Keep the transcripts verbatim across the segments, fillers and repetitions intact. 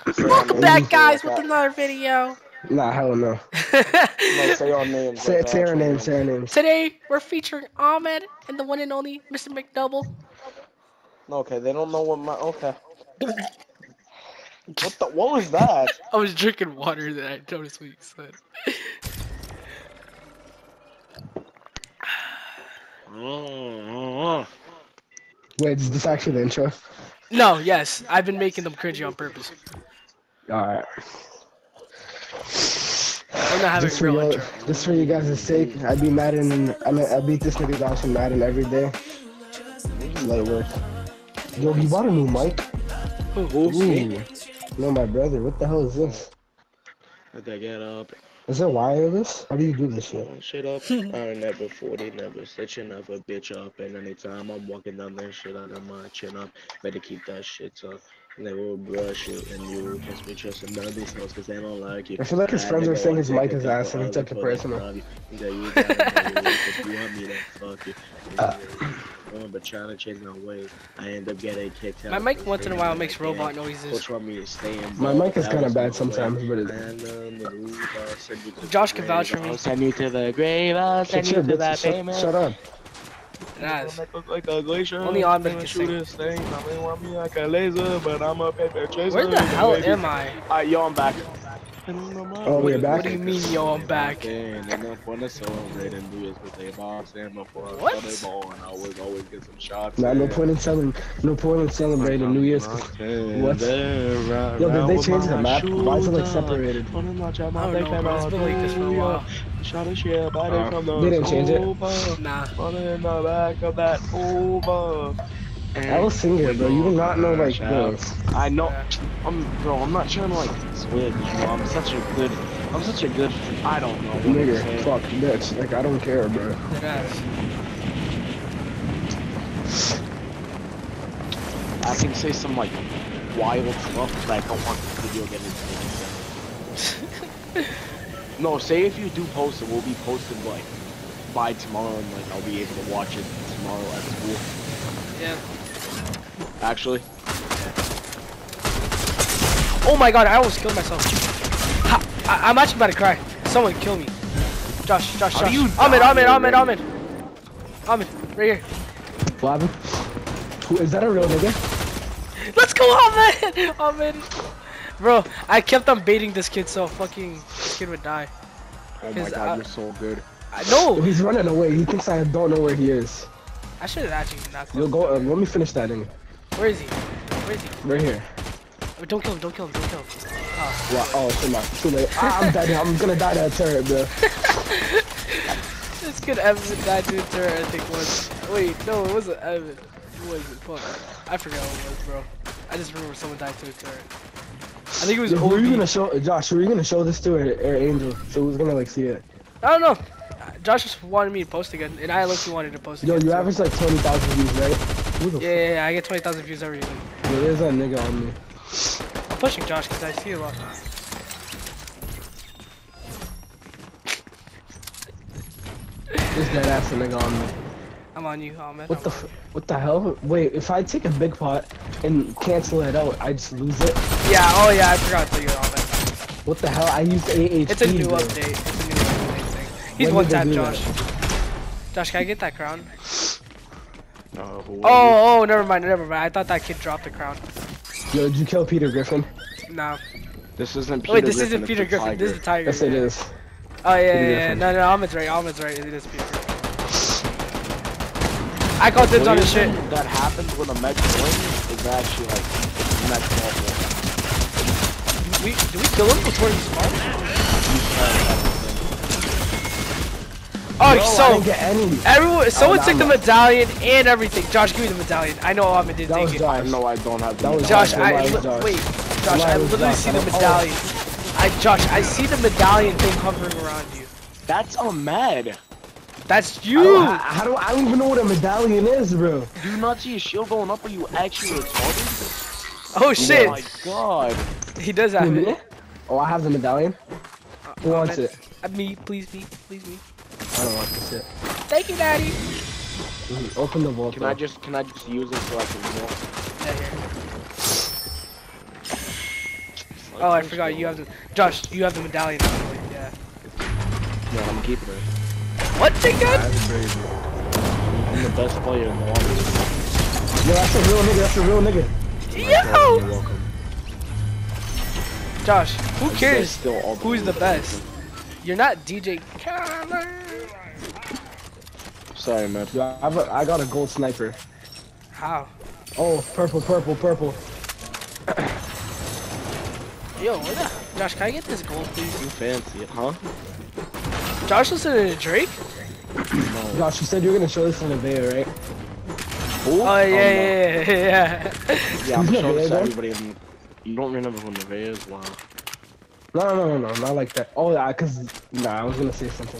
Welcome back, guys, with another video. Nah, hell no. No, say our names. Say, Like say our our actual names, names. say our names. Today, we're featuring Ahmed and the one and only Mister McDouble. No, okay, they don't know what my. Okay. What the? What was that? I was drinking water that I noticed what you said. Wait, is this actually the intro? No, yes, I've been making them cringy on purpose. Alright. We're not having Just a for real you, intro. just for you guys' sake, I be Madden and I mean I beat this nigga down from Madden every day. Light work. Yo, you bought a new mic? Who? Ooh. No, my brother. What the hell is this? Let that get up. Is it wireless? How do you do this shit? Oh, shit up. I never forty, never stitch enough a bitch up. And anytime I'm walking down there, shit out of my chin up. Better keep that shit up. And they will brush you, and you can't be trusting none of these hoes because they don't like you. I feel like his That friends were nigga saying wanna his take mic a is couple ass and he other took it for the personal. love you. That you gotta know if you want me to fuck you. Uh. But trying to change my ways, I end up getting kicked out. My mic once in a while makes robot noises. Coach want me to stay in. My mic is kind of bad sometimes, but it. Josh can vouch for me. I'll send you to the grave. I'll send Shut, you your to bitch, that shut, payment. shut up. It has. Like a glacier. Only Ahmed can shoot sing. this thing. I mean, want me like a laser, but I'm a paper chaser. Where the hell am I? Alright, yo, I'm back. Oh, we're What, back? what do you mean, yo, I'm back? What? I always, always get some shots. Nah, no point in selling. No point in celebrating New Year's. What? Yo, did they change the map? Why is it like separated? I don't know, bro. It's been like this for a while. Uh, They didn't change it. Nah. In the back of that over. I was singer, bro. You do not know like the. I know. I'm, bro. I'm not trying to like switch. You know, I'm such a good. I'm such a good. I don't know. What to Nigga, say. fuck, bitch. Like I don't care, bro. It has. I can say some like wild stuff, but I don't want the video getting taken. No, say if you do post it, we'll be posted like by tomorrow, and like I'll be able to watch it tomorrow at school. Yeah. Actually. Oh my god, I almost killed myself. Ha, I, I'm actually about to cry. Someone kill me. Josh, Josh, How Josh. do you Ahmed, die Ahmed, Ahmed, already? Ahmed. Ahmed, right here. What happened? Who is that? A real nigga? Let's go, Ahmed! Ahmed. Bro, I kept on baiting this kid so fucking this kid would die. Oh my 'Cause, god, uh, you're so good. I know. He's running away. He thinks I don't know where he is. I should have actually not Yo, killed go. Uh, him. let me finish that in. Where is he? Where is he? Right here. Oh, don't kill him, don't kill him, don't kill him. Oh. Wow. Oh, shit, nah. Too late. Ah, I'm dead. I'm gonna die to a turret, bro. This kid Evan died to a turret, I think was. Wait, no, it wasn't Evan. Who was it? Fuck. I forgot what it was, bro. I just remember someone died to a turret. I think it was Yo, who are you O B. gonna show, Josh? Who are you gonna show this to, or, or Angel? So who's gonna like see it? I don't know. Josh just wanted me to post again, and I looked wanted to post Yo, again. you so- average like twenty thousand views, right? Who the Yeah, yeah, yeah, I get twenty thousand views every week. f- Yo, there's that nigga on me. I'm pushing Josh because I see a lot. There's that ass nigga on me. I'm on you, Ahmed. What I'm the on f- what the hell? Wait, if I take a big pot and cancel it out, I just lose it? you. Yeah, oh yeah, I forgot to tell you Ahmed. What the hell? I used A H P. It's a new bro. update. It's a new update thing. He's When one did they tap do Josh. that? Josh, can I get that crown? Uh, who Oh, oh, never mind, never mind. I thought that kid dropped the crown. Yo, did you kill Peter Griffin? No. This isn't Peter Oh, wait, this Griffin, isn't it's Peter the Griffin. This is the Tiger. Yes, it yeah. is. Oh yeah, yeah, Peter yeah. Griffin. No, no, Ahmed's right. Ahmed's right. It is Peter Griffin. I called dibs on his shit. That happens when a mech wins is actually like mech awful. Did we, did we kill him before he spawned? Oh, Bro, I so didn't get any. everyone, someone Oh, took the nah, medallion and everything. Josh, give me the medallion. I know Ahmed didn't That take was it. Josh. No, I don't have the That was Josh, Josh, I that was li- Josh. wait, Josh, That I was literally Josh. see I the don't- oh. medallion. I, Josh, I see the medallion thing hovering around you. That's Ahmed. That's I you. don't, I, how do I don't even know what a medallion is, bro. Do you not see a shield going up? Are you actually retarded? Oh shit, Oh my god. he does have Who, it. me? Oh, I have the medallion. Uh, Who wants Ahmed. it? Uh, me, please, me, please, me. I don't want this shit. Thank you, Daddy. Mhm, Open the vault. Can though. I just can I just use it so I can walk? Yeah, here. Oh, I forgot you have the Josh. You have the medallion. Actually. Yeah. Yeah, I'm keeping it. What thing, guys? That's crazy. I'm the best player in the world. Yo, that's a real nigga. That's a real nigga. You're Yo! welcome. Josh, who You cares guys still all who's the best? You're not D J Khaled. Sorry, man. Yo, I, have a, I got a gold sniper. How? Oh, purple, purple, purple. Yo, what the? Josh, can I get this gold, please? You fancy it, huh? Josh listening to Drake? No. Josh, you said you were gonna show this on the video, right? Who? Oh, yeah, yeah, yeah, yeah. Yeah, I'm Who's showing this to Nevaeh, everybody. In... You don't remember who Nevaeh is? Wow. No, no, no, no, not like that. Oh, yeah, cause nah, I was gonna say something.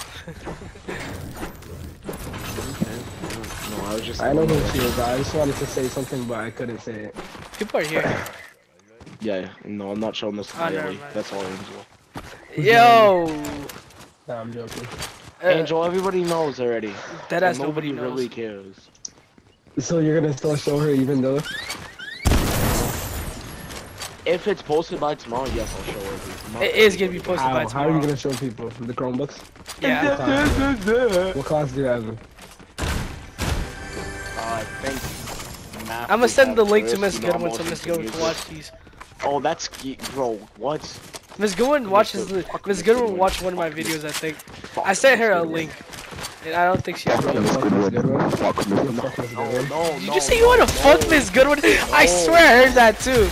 No, I was just. I know who she is. I just wanted to say something, but I couldn't say it. People are here. Yeah, yeah. No, I'm not showing this to Oh, never Bailey. mind. That's all, Angel. Yo! Nah, I'm joking. Uh, Angel, everybody knows already. Deadass And nobody knows. really cares. So you're gonna still show her even though? If it's posted by tomorrow, yes, I'll show it. Not It is gonna be posted How? by How tomorrow. are you gonna show people? The Chromebooks? Yeah. What class do you have in? Uh, I think. Math I'm gonna we send have the link to first, Miss you know, Goodwin I'm so also Miss into Goodwin can music. watch these. Oh, that's ge- bro. What? Miss Goodwin watches the Miss Goodwin watched one of my videos, I think. I sent her a link, and I don't think she. Fuck Did Miss Goodwin. Fuck Miss No, Goodwin. no, no. you just say you wanna fuck Miss Goodwin? I swear I heard that too.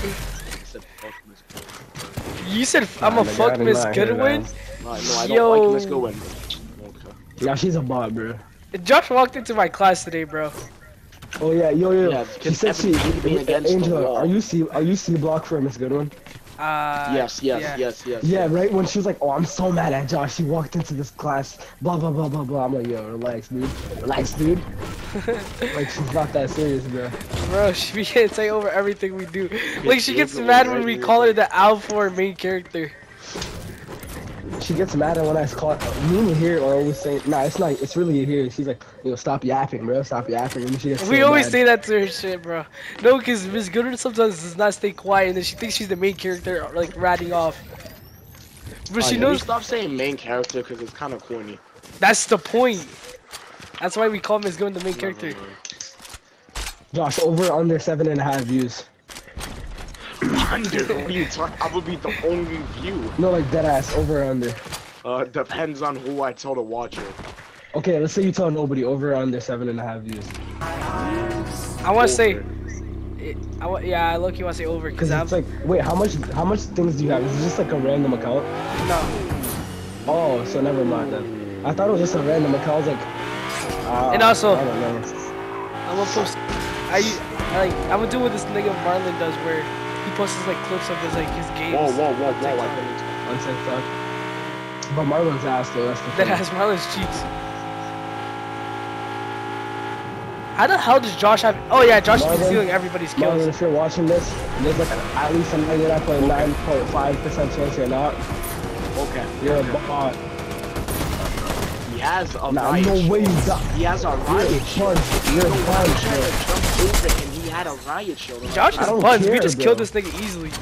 You said I'm Nah, gonna nigga, I fuck did Miss not hear Goodwin? No, no, I don't Yo. like Miss Goodwin. Okay. Yeah, she's a bot, bro. Josh walked into my class today, bro. Oh yeah, yo yo. Yeah, she said she. everything being against the Angela, wall. are you C? Are you C block for Miss Goodwin? Uh, Yes, yes, yeah. yes, yes. Yeah, yes. right when she was like, "Oh, I'm so mad at Josh. She walked into this class, blah blah blah blah blah." I'm like, "Yo, relax, dude. Relax, dude." Like she's not that serious, bro. Bro, she we can't take over everything we do. Like she gets Angela mad right when we here, call bro. her the Alpha main character. She gets mad at when I call me here or always saying, "Nah, it's not. It's really here." She's like, "Yo, stop yapping, bro. Stop yapping." And she gets We so always mad. say that to her shit, bro. No, because Miss Goodwin sometimes does not stay quiet, and then she thinks she's the main character, like ratting off. But she Alright, knows Stop saying main character because it's kind of corny. that's the point. That's why we call Miss Goodwin the main character. Josh, over or under seven and a half views. Under? What are you talking? I would be the only view. No, like dead ass. Over or under. Uh, depends on who I tell to watch it. Okay, let's say you tell nobody. Over or under seven and a half views. I want to say, Over. it, I wa- yeah, I look you want to say over Cause because I'm it's like, wait, how much? How much things do you have? Is it just like a random account? no. Oh, so never mind then. I thought it was just a random account. I was like, uh, And also- I don't know. I'm gonna post. I, I like I'm gonna do what this nigga Marlon does, where he posts like clips of his like his games. Whoa, whoa, whoa, on whoa! I TikTok. think On TikTok. But Marlon's ass though. That's the That thing. has Marlon's cheeks. How the hell does Josh have? Oh yeah, Josh is Marlon? stealing everybody's Marlon, kills. if you're watching this, there's like at least a ninety-nine point nine point five percent chance you're not. okay. You're a bot. He has a Nah, riot no shield. way you got. He has a You're a riot shield. punch. You're a No, I punch, tried bro. to jump over and he had a riot shield. Josh I is don't buns. We care, just bro. killed this nigga easily.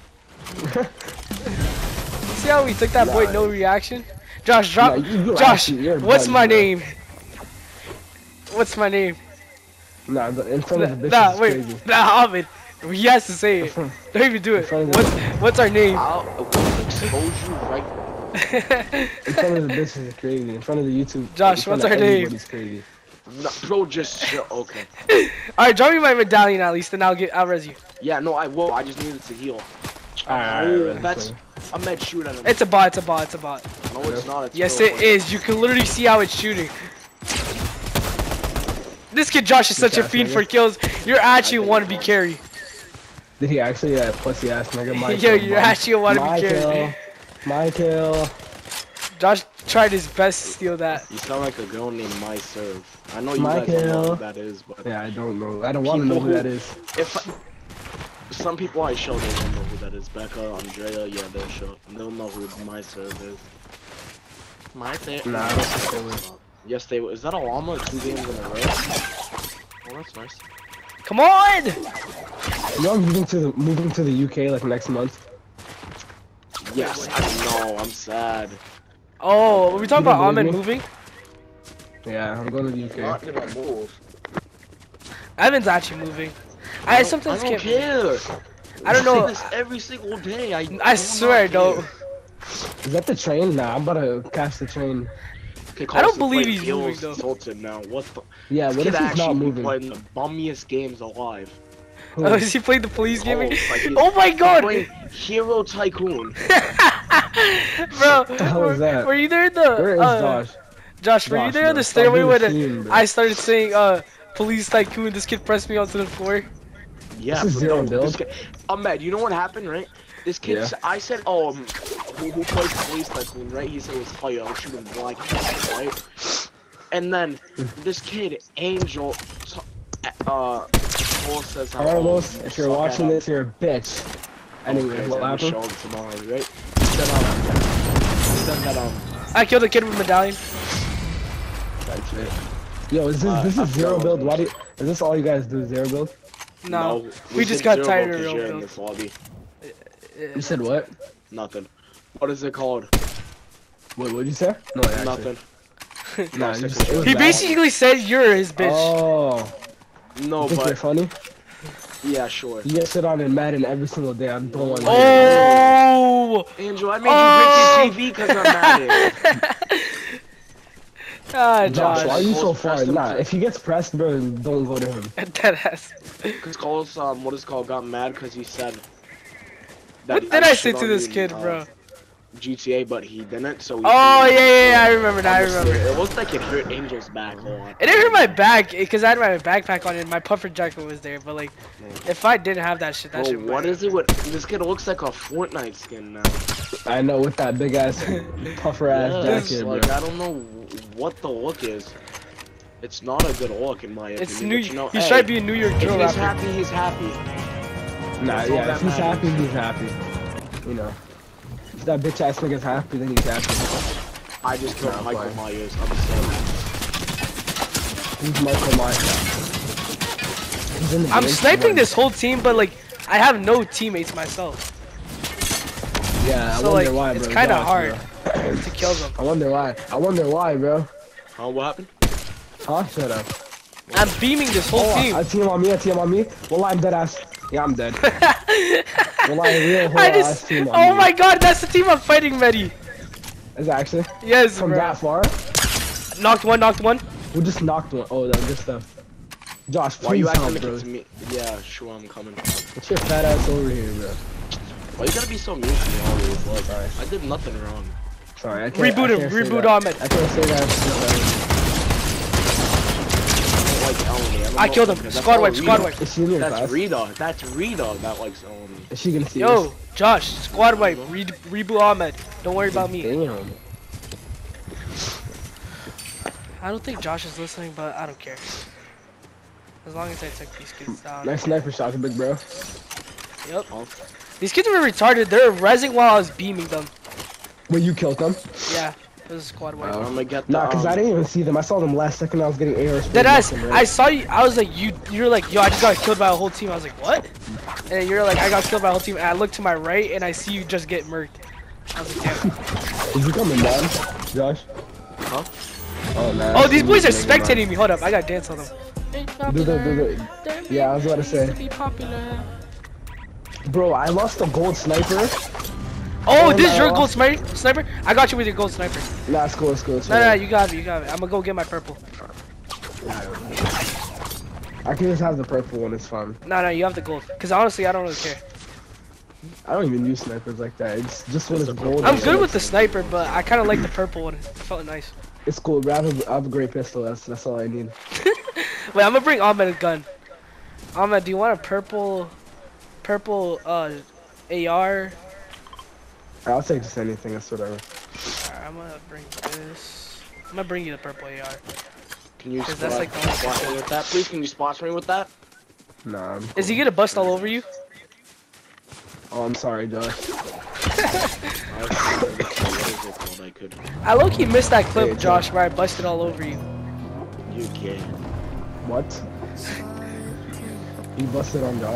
See how we took that boy Nah. no reaction? Josh, drop. Nah, you- you're Josh, actually- you're what's buns, my bro. name? What's my name? Nah, the- in front of the bitch Nah, is wait. crazy. Nah, Ahmed. He has to say it. Don't even do it. front of the- What's what's our name? I'll I'll expose you right. In front of the bitch is crazy. In front of the YouTube. Josh, in front what's of our name? everybody's crazy. No, bro, just chill. Okay. All right, draw me my medallion at least, and I'll get I'll res you. Yeah, no, I will. I just needed to heal. Alright, Oh, alright, that's. alright. I'm med shoot at him. It's a bot. It's a bot. It's a bot. No, it's not. It's Yes, real it funny. is. You can literally see how it's shooting. This kid Josh is such a ass fiend nigga. for kills. You're actually a wannabe carry. Did he actually that pussy ass nigga? My Yo, kill, you're bum. actually a wannabe My carry. kill. My kill. Josh tried his best to steal that. You sound like a girl named My Serve. I know you My guys don't know kill. who that is, but Yeah, I don't know. I don't want to know People who who- that is. if I, some people I show they don't know who that is. Becca, Andrea, yeah, they'll show. They'll know who My Serve is. My Serve. Nah, I don't think they will. Yes, they will. Is that a llama? Two games in a row. Oh, that's nice. Come on! You know I'm moving to the moving to the U K like next month. Yes, I know. I'm sad. Oh, are we talking You about don't Ahmed believe me? moving? Yeah, I'm going to the U K. Not gonna move. Ahmed's actually moving. I I, don't, sometimes I don't can't. care. I don't You know. say this every single day. I. I do swear, not though. care. Is that the train? Nah, I'm about to catch the train. Okay, I don't Carlson believe playing he's moving, Heroes though. Tilted now. What the? Yeah, This what kid if he's actually not be moving? playing the bummiest games alive. Who? Oh, is he playing the police game? Carlos, like he's- Oh my he's god! playing Hero Tycoon. Bro, the hell is were, that? were you there in the Where is uh, Josh? Josh, were you Josh, there on bro, the stop stairway being a when fiend, bro. I started saying uh police tycoon? This kid pressed me onto the floor. Yeah, This is but zero no, build. This kid, Ahmed, you know what happened, right? This kid, Yeah. s- I said, oh, um, who, who plays Police Tycoon, right? He said it was fire. I was shooting blank, right? And then this kid, Angel, t- uh, Paul says how. Carlos, oh, if you're suck watching at this, you're a bitch. Anyway, okay, what then we happened? show him tomorrow, right? He said, um, he said that, um, I killed a kid with a medallion. That's it. Yo, is this Uh, this I is zero forgot build? what Why do you, is this all you guys do? Zero build? No, we we just did got zero tired of because real you're in build. this lobby. Yeah. You said what? Nothing. What is it called? What what'd you say? No, actually. Nothing. Nah, you just, it was He bad. basically said you're his bitch. Oh, No, you think you're but funny? yeah, sure. You get shit on in Madden every single day. I don't want to. Oh! Angel, I made Oh! you break your T V because I'm mad at it. Ah, Josh, Josh. why are you so Carlos far? pressed him Nah, to- if he gets pressed, bro, don't go to him. That ass. Because Carlos, um, what is it called, got mad because he said What did I say shit to on this you in, kid, uh, bro? G T A, but he didn't, so he Oh, threw yeah, it yeah, yeah, I on remember the now, I floor. remember. It looked like it hurt Angel's back a lot. It didn't hurt my back because I had my backpack on and my puffer jacket was there. But like, if I didn't have that shit, that Bro, shit. what might- is it with this kid? Looks like a Fortnite skin now. I know, with that big ass, puffer ass Yeah, jacket, like bro. I don't know what the look is. It's not a good look in my opinion. It's New. but you know, He's hey, trying to be a New York if drill he's rapper. happy, he's happy. Nah, That's all yeah, that if he's matters. happy, he's happy. You know, if that bitch ass nigga's happy, then he's happy. I just killed Nah, Michael fine. Myers. I'm so He's Michael Myers. He's in the I'm game. sniping this whole team, but like, I have no teammates myself, Yeah, I so wonder like, why, it's bro. kind of Josh, hard bro. to kill them. I wonder why. I wonder why, bro. Huh? What happened? Huh? Shut up. I'm beaming this whole Oh, team. a team on me, a team on me. Well, I'm dead ass. Yeah, I'm dead. Well, I real whole I ass just. team on Oh me. my god, that's the team I'm fighting, Medi. Is it actually? Yes, From bro. that far? Knocked one, knocked one. We just knocked one. Oh, that good stuff. Josh, Why you please acting help, like bro. it's me? Yeah, sure, I'm coming. Get your fat ass over here, bro. Why you gotta be so mean to me always? Like, I did nothing wrong. Sorry, I can't. Reboot I him, can't say reboot that. Ahmed. I can't say that. I don't like Eleni. don't I know killed him. because that's Squad all wipe, squad Rita. wipe. Is she in your That's class? Rita. That's Rita that likes Eleni. Is she gonna see Yo, this? Josh, squad wipe. Re reboot Ahmed. Don't worry about me. Damn. I don't think Josh is listening, but I don't care. As long as I took these kids down. Nice sniper shot, big bro. Yep. Huh? These kids were retarded. They're rezzing while I was beaming them. Wait, you killed them? Yeah, it was a squad wipe. I'm gonna get the. Nah, cause um, I didn't even see them. I saw them last second. I was getting A R. Dead ass. I saw you. I was like, you. You're like, yo, I just got killed by a whole team. I was like, what? And then you're like, I got killed by a whole team. And I look to my right and I see you just get murked. I was like, damn. Is he coming down, Josh? Huh? Oh man. Oh, these boys are spectating me. Hold up, I got dance on them. Do the, do the. Yeah, I was about to say. Bro, I lost a gold sniper. Oh, Oh, this is no. your gold sniper. Sniper. I got you with your gold sniper. Nah, it's cool, it's cool. It's No, no, cool. no, you got me. You got me. I'm gonna go get my purple. I can just have the purple one. It's fine. No, no, you have the gold. Cause honestly, I don't really care. I don't even use snipers like that. It's just when it's gold. I'm and good shit. with the sniper, but I kind of like the purple one. It felt nice. It's cool, bro. I have a, I have a great pistol. That's that's all I need. Wait, I'm gonna bring Ahmed a gun. Ahmed, do you want a purple, purple uh, A R? I'll take just anything. That's whatever. Alright, I'm gonna bring this. I'm gonna bring you the purple A R. Can you 'Cause spot, that's like the only spot me with that, please? Can you sponsor me with that? Nah. I'm Is he cool. gonna bust all over you? Oh, I'm sorry, Josh. I what is it called? I could. I low key missed that clip, Hey, Josh, where I busted all over you. You can. What? You busted on Josh.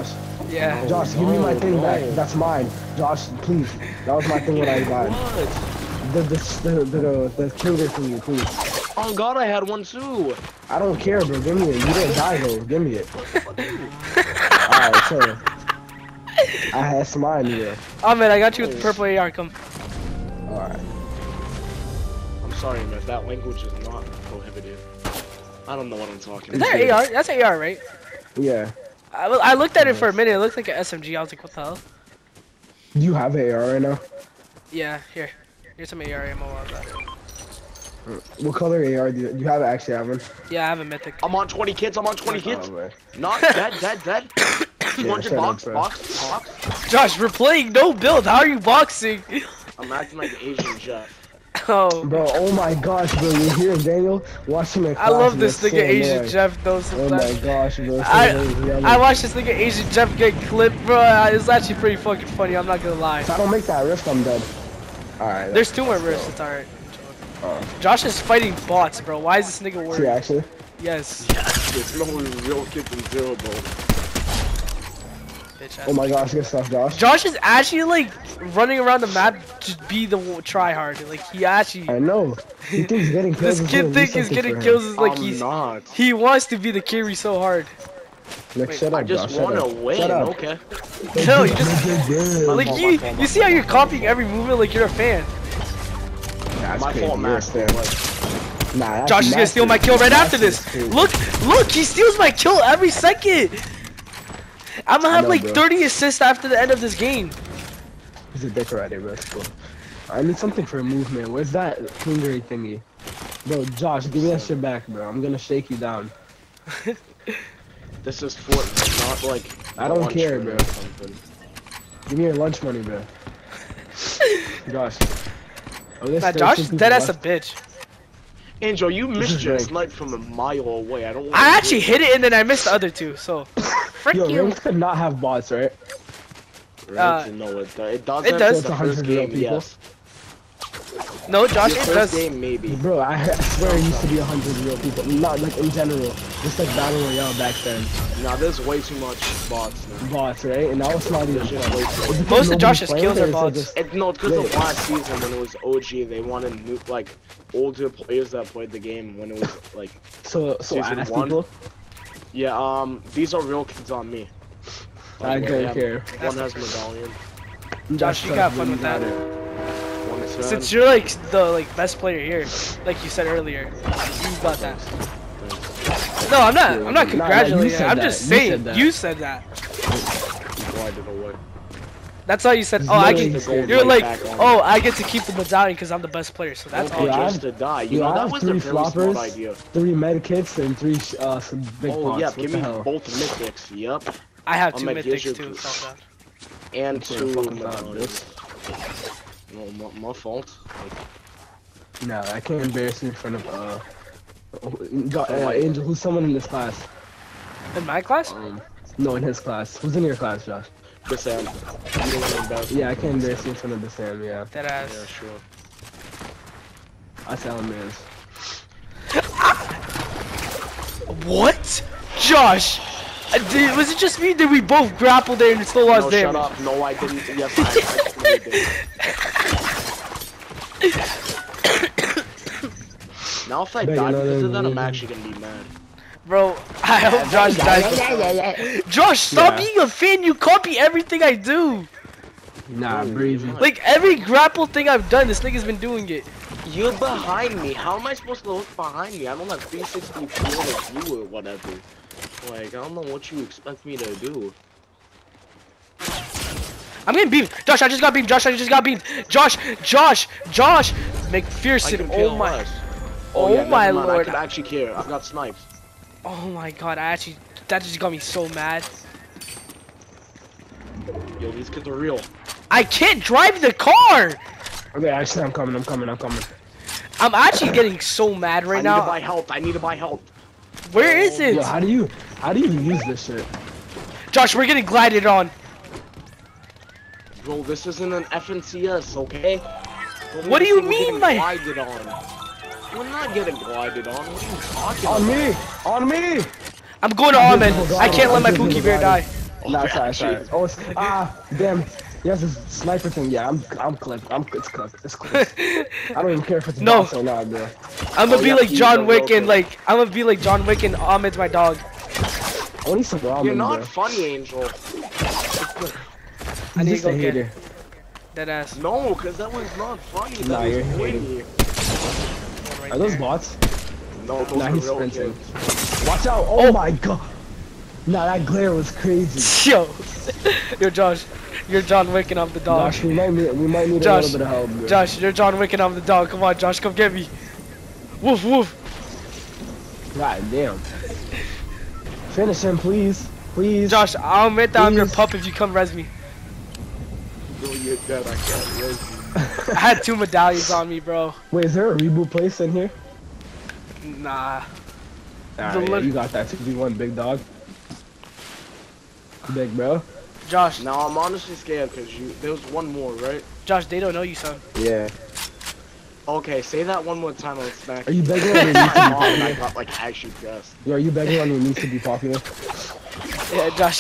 Yeah. Josh, give me my no, thing no. back. That's mine. Josh, please. That was my thing when I died. What? The the the the, the killer thingy, please. Oh God, I had one too. I don't care, bro. Give me it. You didn't die though. Give me it. Alright, so I had some mine here. Ahmed, I got you with the purple A R. Come. Alright. I'm sorry, man. That language is not prohibited. I don't know what I'm talking Is about. that A R? That's A R, right? Yeah. I, I looked at it for a minute. It looked like an S M G. I was like, what the hell? Do you have A R right now? Yeah, here. Here's some A R ammo. While I was at it. What color A R do you, you have? Actually, have one? Yeah, I have a mythic. I'm on twenty kids. I'm on twenty kids. Oh, man. Not dead, dead, dead. two hundred shut up, box, bro. box, box. Josh, we're playing no build. How are you boxing? I'm acting like an Asian Jeff. Oh. Bro, oh my gosh, bro. You're here, Daniel, watching my I love this class, nigga and it's Asian so annoying. Jeff though Oh sometimes. my gosh, bro. So I- lazy. I watched this nigga Asian Jeff get clipped, bro. uh, It's actually pretty fucking funny. I'm not gonna lie. If I don't make that rift, I'm dead. Alright. There's two more rifts. It's alright. Oh. Josh is fighting bots, bro. Why is this nigga See, worried? actually. Yes. There's no real kids in zero, bro. Bitch ass. Oh my gosh, good stuff, Josh. Josh is actually like running around the map to be the try hard. Like he actually. I know. He thinks getting kills This is kid gonna do think he's something getting for him. kills is like I'm he's. not. He wants to be the carry so hard. Like, Wait, shut up, I just Josh. Shut wanna up. win. Shut up. Okay. No, you just Good. like fault, you. my fault, my You see how you're copying every movement like you're a fan. That's My crazy. fault, You're a Master. fan. Nah, that's Josh is gonna steal my kill right after Master this. is crazy. Look, look, he steals my kill every second. I'm gonna I have know, like bro. thirty assists after the end of this game. He's a dick already, bro. It's cool. I need something for a movement. Where's that finger thingy? Bro, Josh, give me that shit back, bro. I'm gonna shake you down. This is Fortnite, not like. I don't lunch care, money bro. or something. Give me your lunch money, bro. Josh. Oh, there's Nah, thirteen Josh is people dead as a left. bitch. Angel, you This missed is your rank. snipe from a mile away. I don't. wanna I do actually it. hit it and then I missed the other two. So, frick Yo, you. ranks could not have bots, right? Right? Uh, no, it, it doesn't. it does. The It's first one hundred real game, people. yes. No, Josh, The it first does. game, maybe. Bro, I, I swear it used to be a hundred real people. Not like in general. Just like Battle Royale back then. Nah, there's way too much bots. Man. Bots, right? And now it's not even There's just way too Is it much. because Most of nobody's Josh's playing kills it, or are is it bots. just- It, no, it's because Wait. of last season when it was O G. They wanted new, like older players that played the game when it was like. So, so Season ass one? people? Yeah, um, these are real kids on me. I Like, don't have- care. One has medallion. Josh, you got fun with that. One is red. Since you're like the like best player here, like you said earlier, you got that. No, I'm not. I'm not Nah, nah, you congratulating. said I'm that. just You saying. said that. You said that. Glided away. That's all you said. It's Oh, I literally get. the gold You're right like, back on. oh, I get to keep the medallion because I'm the best player. So that's Don't all. Yeah, I just have- to die. You Yo, know I that have was a three very smart floppers, idea. three med kits, and three sh- uh some big Oh pots. yeah, What give the me hell? both mythics. Yep, I have I'll two make mythics you too. two. So bad. and What the two fuck is that, medallions. No, my, my fault. Like, Nah, I can't embarrass you in front of uh, God, uh Angel. Who's someone in this class? In my class? Um, no, in his class. Who's in your class, Josh? the Sam. You don't want to embarrass me. Yeah, I can't embarrass you in front of the Sam. Yeah, That Yeah, ass. sure. I sound man. What? Josh? Uh, did, was it just me? Did we both grapple there and still lost No, damage? shut up. No, I didn't. Yes, I actually did. Now if I Beg die another because of that, I'm reason. actually gonna be mad. Bro, I hope Josh dies. Josh, stop Yeah. being a fan. You copy everything I do. Nah, breezy. Like every grapple thing I've done, this nigga's been doing it. You're behind me. How am I supposed to look behind me? I don't have three sixty field of view or whatever. Like, I don't know what you expect me to do. I'm getting beamed. Josh, I just got beamed. Josh, I just got beamed. Josh, Josh, Josh. I McPherson. can Oh kill my. less. Oh yeah, never my mind. I lord. could actually care. I've got snipes. Oh my god. I actually. That just got me so mad. Yo, these kids are real. I can't drive the car. Okay, actually, I'm coming. I'm coming. I'm coming. I'm actually getting so mad I right need now. to buy health. I need to buy health. Where is it? Yo, how do you, how do you use this shit? Josh, we're getting glided on. Bro, this isn't an F N C S, okay? Don't What do make you me mean getting by- glided on? We're not getting glided on. What are you talking On about? me! On me! I'm going to Good Ahmed. people I got can't him. let my Good Pookie people Bear got die. him. Nah, sorry, sorry. Oh, it's, ah, damn. Yes, this sniper thing. Yeah, I'm, I'm clipped. I'm, it's cooked. It's cooked. I don't even care if it's No. bots or not, bro. I'm gonna Oh, be yeah, like he's John the Wick real and like I'm gonna be like John Wick and Ahmed's my dog. I need some ramen, You're not bro. funny, Angel. I need He's to just go a get hater. that ass. No, because that was not funny. That Nah, was you're windy. Right Are those there. bots? No, those Nah, are he's real sprinting. kids. Watch out! Oh, my god! Nah, that glare was crazy. Yo, yo, Josh, you're John Wick and I'm the dog. Josh, we might need, we might need Josh, a little bit of help, bro. Josh, you're John Wick and I'm the dog. Come on, Josh, come get me. Woof woof. God damn. Finish him, please. Please. Josh, I'll admit that I'm your Please. pup if you come res me. No, you're dead. I can't raise you. I had two medallions on me, bro. Wait, is there a reboot place in here? Nah. Alright, The yeah, lit- you got that two v one, big dog. Big bro. Josh, Now I'm honestly scared because you. There was one more, right? Josh, they don't know you, son. Yeah. Okay, say that one more time. I'll smack Are you begging on your My knees to be mom and I popular? got like actually dressed. Yo, are you begging on your knees to be popular? Yeah, Josh.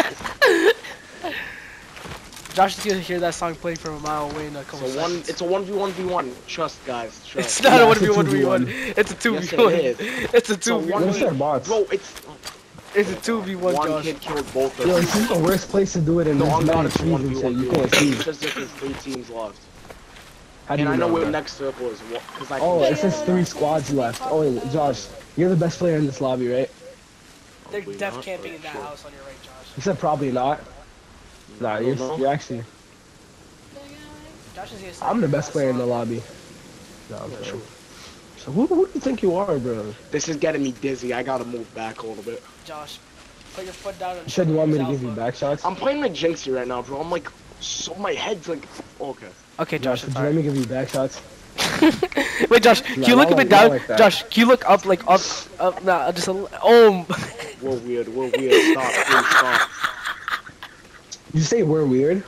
Josh is gonna hear that song playing from a mile away in a couple So one, seconds. it's a one v one v one. Trust, guys. It's Trust. not Yeah, a one it's a v one v one. two v one. It's a two Yes, v it one. is. It's a So two v one one. What's their bots? Bro, it's It's a two v one, one Josh. kid killed both of Yo, them. this is the worst place to do it in No, this I'm not. many It's trees one and v shit. one You v one. can't see. Because there's three teams left. How do And you I know where that? next circle is. Because I can Oh, it says three squads left. Oh, wait, Josh, you're the best player in this lobby, right? They're Probably def not, camping but in that sure. house on your right, Josh. You said probably not. Nah, I you're, don't know. you're actually. Josh is here. I'm the best player in the lobby. No, I'm Yeah, kidding. sure. So who, who do you think you are, bro? This is getting me dizzy. I gotta move back a little bit. Josh, put your foot down. And You said you want me to Alpha. give you back shots? I'm playing like Jinxie right now, bro. I'm like, so my head's like, okay. Okay, Josh. Josh, I'm would you let sorry. me give you back shots? Wait, Josh, can Nah, you look not a bit like- not down? like that. Josh, can you look up, like up, up? Nah, just a. li- Oh. We're weird. We're weird. Stop. Please stop. You say we're weird?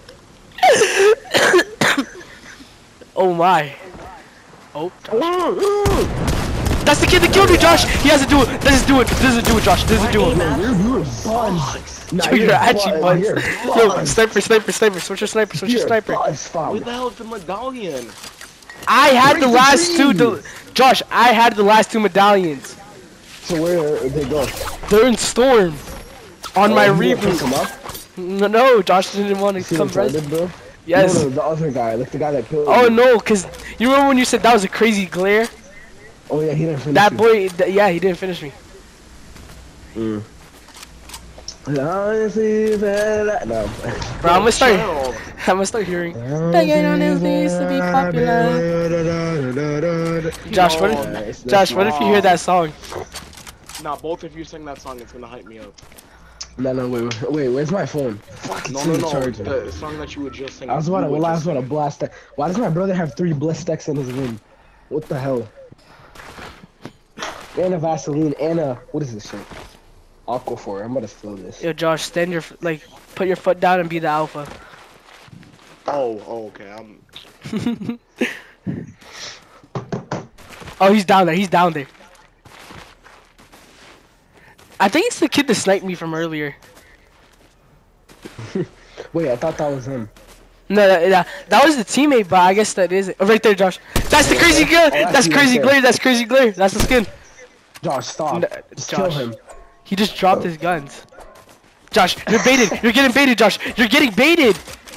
Oh my. Oh. Josh. That's the kid that killed me, Josh. He has to do it. This is do it. This is do it, Josh. This is do it. Yo, you're, you're buns. Nah, Yo, you're actually buns. You're Yo, buns. sniper, sniper, sniper. Switch your sniper. Switch your You're sniper. buns, fam. Where the hell is the medallion? I had Break the the last two. trees. De- Josh, I had the last two medallions. So where did they go? They're in storm. On Oh, my you didn't pick reboot. them up? No, no, Josh didn't want You to see come retarded, res. bro? Yes. No, no, the other guy, like the guy that killed Oh you. no, cause you remember when you said that was a crazy glare? Oh yeah, he didn't finish That you. boy, th- yeah, he didn't finish me. Mm. No. Bro, I'm gonna start. Chill. I'm gonna start hearing. Begging on his knees to be popular. Josh, what if, Nice, Josh, what if you hear that song? Nah, both of you sing that song. It's gonna hype me up. No, no, wait, wait, wait, where's my phone? Fuck, No, it's no, in the no. charger. The song that you were just singing. I was about to, you were well, I was just about to singing. blast that. Why does my brother have three blistex in his room? What the hell? And a Vaseline, and a, what is this shit? Aquaphor, I'm about to spill this. Yo, Josh, stand your f- like, put your foot down and be the alpha. Oh, oh, okay. I'm. Oh, he's down there. He's down there. I think it's the kid that sniped me from earlier. Wait, I thought that was him. No, that, that, that was the teammate, but I guess that isn't. Oh, right there, Josh. That's the crazy glare. that's That's you crazy right there. glare. That's crazy glare. That's the skin. Josh, stop. No, Just Josh. kill him. He just dropped his guns. Josh, you're baited. You're getting baited, Josh. You're getting baited.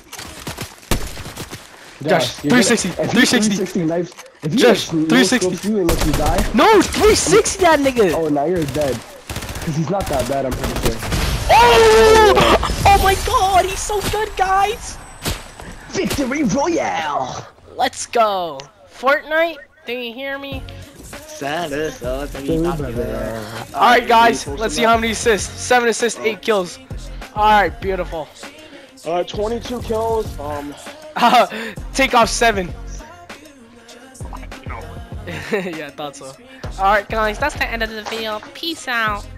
Josh, you're gonna- three sixty, if he three sixty. three sixty knives, if he Josh, like, three no sixty. scopes you and let you die, No, three sixty that nigga. oh, now you're dead. Cause he's not that bad, I'm pretty sure. Oh! Oh my god, he's so good, guys. Victory Royale! Let's go. Fortnite, do you hear me? Saddest of the popular. Alright, guys, let's see how many assists. Seven assists, eight kills. Alright, beautiful. Uh, twenty-two kills. Um. Take off seven. Yeah, I thought so. Alright, guys, that's the end of the video. Peace out.